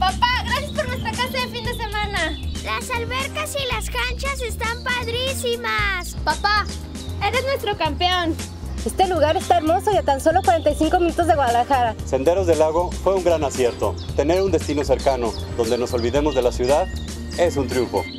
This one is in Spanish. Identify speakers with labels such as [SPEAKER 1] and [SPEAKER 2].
[SPEAKER 1] Papá, gracias por nuestra casa de fin de semana.
[SPEAKER 2] Las albercas y las canchas están padrísimas.
[SPEAKER 1] Papá, eres nuestro campeón.
[SPEAKER 3] Este lugar está hermoso y a tan solo 45 minutos de Guadalajara.
[SPEAKER 4] Senderos del Lago fue un gran acierto. Tener un destino cercano donde nos olvidemos de la ciudad es un triunfo.